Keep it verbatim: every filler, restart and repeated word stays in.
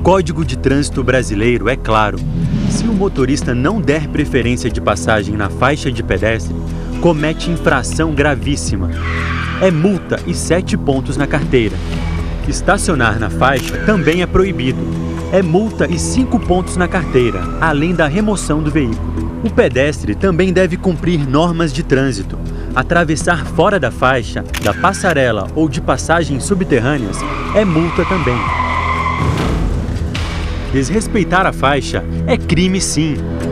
Código de Trânsito Brasileiro é claro. Se o motorista não der preferência de passagem na faixa de pedestre, comete infração gravíssima. É multa e sete pontos na carteira. Estacionar na faixa também é proibido. É multa e cinco pontos na carteira, além da remoção do veículo. O pedestre também deve cumprir normas de trânsito. Atravessar fora da faixa, da passarela ou de passagens subterrâneas é multa também. Desrespeitar a faixa é crime sim.